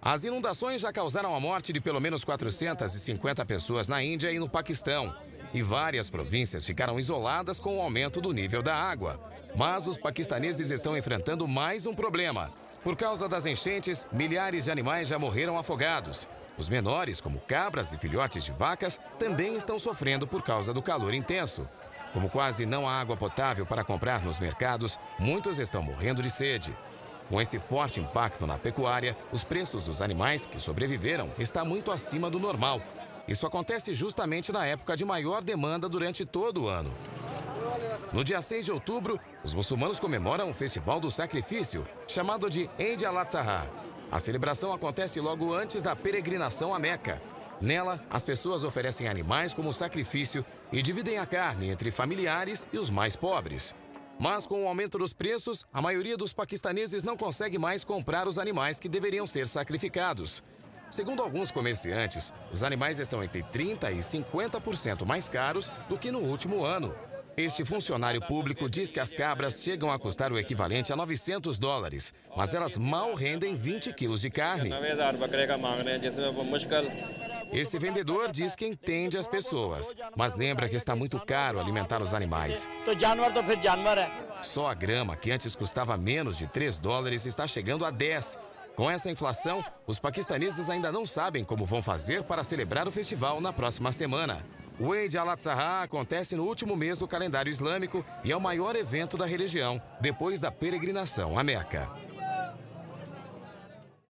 As inundações já causaram a morte de pelo menos 450 pessoas na Índia e no Paquistão. E várias províncias ficaram isoladas com o aumento do nível da água. Mas os paquistaneses estão enfrentando mais um problema. Por causa das enchentes, milhares de animais já morreram afogados. Os menores, como cabras e filhotes de vacas, também estão sofrendo por causa do calor intenso. Como quase não há água potável para comprar nos mercados, muitos estão morrendo de sede. Com esse forte impacto na pecuária, os preços dos animais que sobreviveram estão muito acima do normal. Isso acontece justamente na época de maior demanda durante todo o ano. No dia 6 de outubro, os muçulmanos comemoram o Festival do Sacrifício, chamado de Eid al-Adha. A celebração acontece logo antes da peregrinação a Meca. Nela, as pessoas oferecem animais como sacrifício e dividem a carne entre familiares e os mais pobres. Mas com o aumento dos preços, a maioria dos paquistaneses não consegue mais comprar os animais que deveriam ser sacrificados. Segundo alguns comerciantes, os animais estão entre 30% e 50% mais caros do que no último ano. Este funcionário público diz que as cabras chegam a custar o equivalente a $900, mas elas mal rendem 20 quilos de carne. Esse vendedor diz que entende as pessoas, mas lembra que está muito caro alimentar os animais. Só a grama, que antes custava menos de $3, está chegando a 10. Com essa inflação, os paquistaneses ainda não sabem como vão fazer para celebrar o festival na próxima semana. O Eid al-Adha acontece no último mês do calendário islâmico e é o maior evento da religião, depois da peregrinação à Meca.